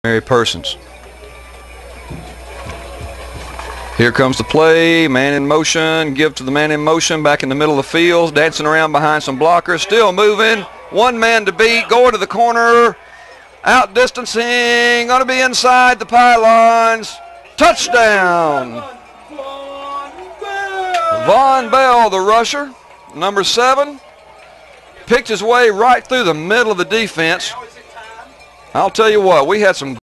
Mary Persons. Here comes the play, man in motion, give to the man in motion, back in the middle of the field, dancing around behind some blockers, still moving, one man to beat, going to the corner, outdistancing, going to be inside the pylons, touchdown! Von Bell, the rusher, number 7, picked his way right through the middle of the defense. I'll tell you what, we had some